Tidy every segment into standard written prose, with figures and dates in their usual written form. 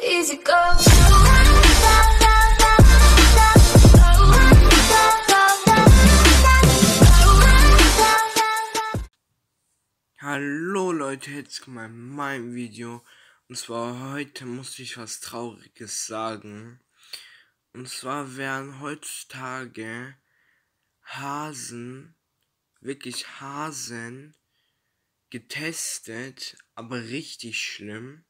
Easy go. Hallo Leute, jetzt kommt mein Video. Und zwar heute musste ich was Trauriges sagen. Und zwar werden heutzutage Hasen, wirklich Hasen, getestet, aber richtig schlimm.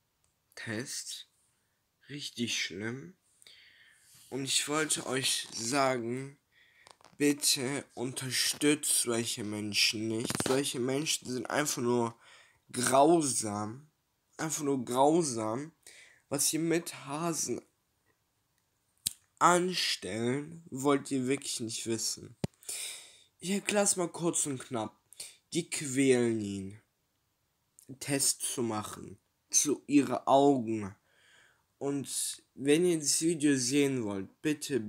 Richtig schlimm. Und ich wollte euch sagen, bitte unterstützt solche Menschen nicht. Solche Menschen sind einfach nur grausam. Einfach nur grausam. Was ihr mit Hasen anstellen, wollt ihr wirklich nicht wissen. Ich erkläre es mal kurz und knapp. Die quälen ihn. Test zu machen. Zu ihre Augen. Und wenn ihr das Video sehen wollt, bitte,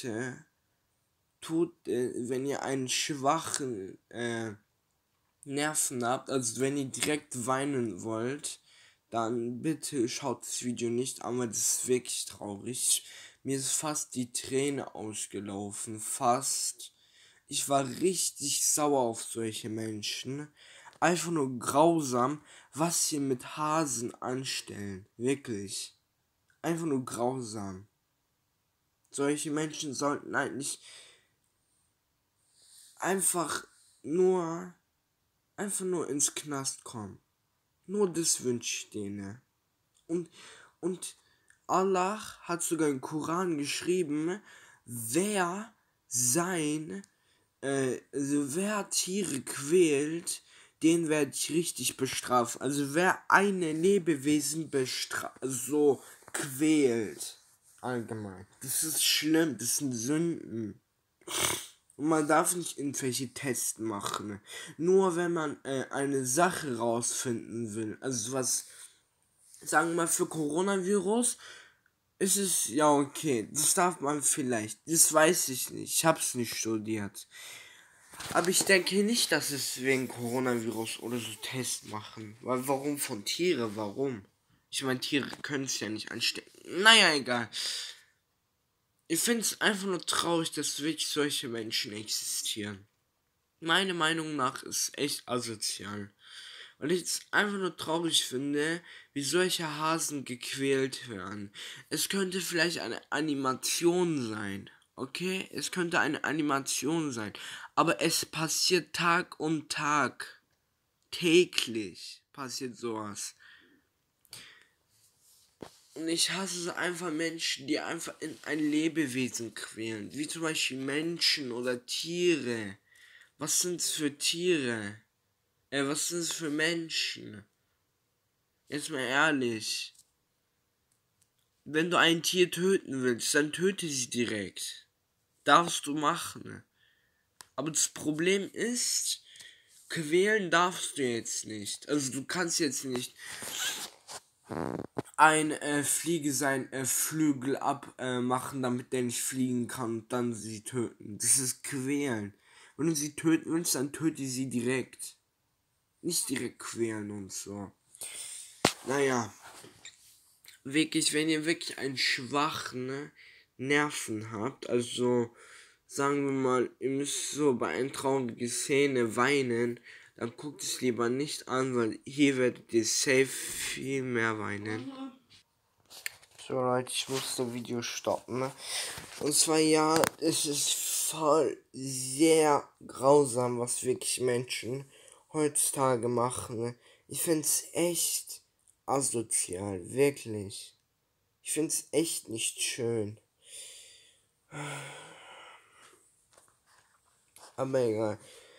tut, wenn ihr einen schwachen Nerven habt, also wenn ihr direkt weinen wollt, dann bitte schaut das Video nicht an, weil das ist wirklich traurig. Mir ist fast die Träne ausgelaufen, fast. Ich war richtig sauer auf solche Menschen. Einfach nur grausam, was sie mit Hasen anstellen. Wirklich. Einfach nur grausam. Solche Menschen sollten eigentlich einfach nur ins Knast kommen. Nur das wünsche ich denen. Und Allah hat sogar im Koran geschrieben, wer Tiere quält, den werde ich richtig bestrafen. Also wer eine Lebewesen so quält. Allgemein. Das ist schlimm, das sind Sünden. Und man darf nicht irgendwelche Tests machen. Nur wenn man eine Sache rausfinden will. Also was, sagen wir mal, für Coronavirus ist es ja okay. Das darf man vielleicht. Das weiß ich nicht. Ich hab's nicht studiert. Aber ich denke nicht, dass es wegen Coronavirus oder so Tests machen. Weil warum von Tiere? Warum? Ich meine, Tiere können es ja nicht anstecken. Naja, egal. Ich finde es einfach nur traurig, dass wirklich solche Menschen existieren. Meine Meinung nach ist echt asozial. Weil ich es einfach nur traurig finde, wie solche Hasen gequält werden. Es könnte vielleicht eine Animation sein. Okay? Es könnte eine Animation sein. Aber es passiert Tag und Tag. Täglich passiert sowas. Und ich hasse einfach Menschen, die einfach in ein Lebewesen quälen. Wie zum Beispiel Menschen oder Tiere. Was sind es für Tiere? Was sind es für Menschen? Jetzt mal ehrlich. Wenn du ein Tier töten willst, dann töte sie direkt. Darfst du machen. Aber das Problem ist, quälen darfst du jetzt nicht. Also du kannst jetzt nicht ein Fliege sein Flügel abmachen, damit der nicht fliegen kann und dann sie töten. Das ist quälen. Wenn du sie töten willst, dann töte sie direkt. Nicht direkt quälen und so. Naja. Wirklich, wenn ihr wirklich einen schwachen Nerven habt, also sagen wir mal, ihr müsst so bei einer traurigen Szene weinen, dann guckt es lieber nicht an, weil hier werdet ihr safe viel mehr weinen. So Leute, ich muss das Video stoppen. Und zwar ja, es ist voll sehr grausam, was wirklich Menschen heutzutage machen. Ich find's echt asozial, wirklich. Ich find's echt nicht schön. Aber egal.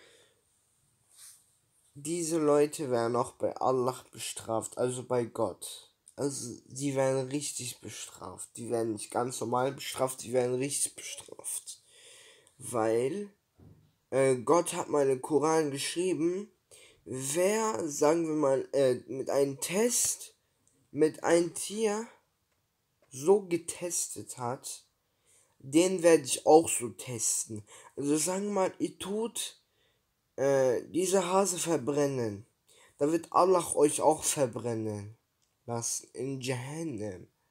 Diese Leute werden auch bei Allah bestraft, also bei Gott. Also die werden richtig bestraft. Die werden nicht ganz normal bestraft, die werden richtig bestraft. Weil Gott hat mal im Koran geschrieben, wer, sagen wir mal, mit einem Test, mit einem Tier so getestet hat, den werde ich auch so testen. Also sagen wir mal, ihr tut diese Hase verbrennen. Da wird Allah euch auch verbrennen lassen in Jahannam.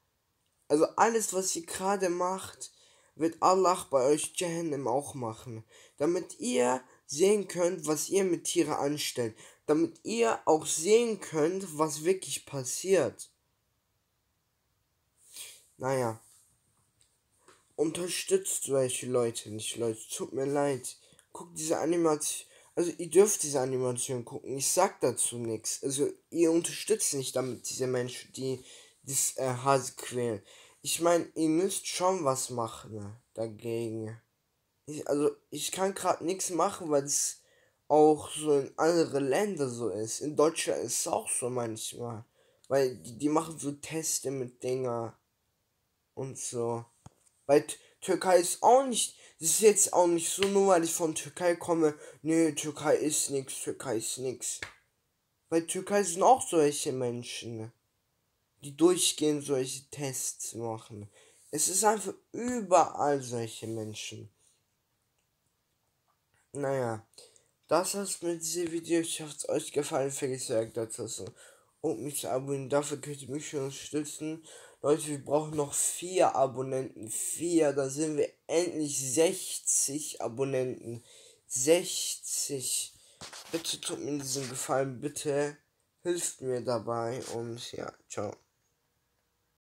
Also alles, was ihr gerade macht, wird Allah bei euch Jahannam auch machen. Damit ihr sehen könnt, was ihr mit Tiere anstellt. Damit ihr auch sehen könnt, was wirklich passiert. Naja. Unterstützt solche Leute nicht, Leute. Tut mir leid. Guckt diese Animation. Also ihr dürft diese Animation gucken. Ich sag dazu nichts. Also ihr unterstützt nicht damit diese Menschen, die das Hase quälen. Ich meine, ihr müsst schon was machen, ne, dagegen. Ich kann gerade nichts machen, weil es auch so in andere Länder so ist. In Deutschland ist es auch so manchmal. Weil die machen so Teste mit Dinger und so. Weil Türkei ist auch nicht, das ist jetzt auch nicht so, nur weil ich von Türkei komme, nee, Türkei ist nix, Türkei ist nix. Weil Türkei sind auch solche Menschen, die durchgehend solche Tests machen. Es ist einfach überall solche Menschen. Naja, das war's mit diesem Video. Ich hoffe, es euch gefallen. Vergesst nicht dazu und mich zu abonnieren. Dafür könnt ihr mich schon unterstützen. Leute, wir brauchen noch 4 Abonnenten. 4, da sind wir endlich 60 Abonnenten. 60. Bitte tut mir diesen Gefallen. Bitte hilft mir dabei. Und ja, ciao.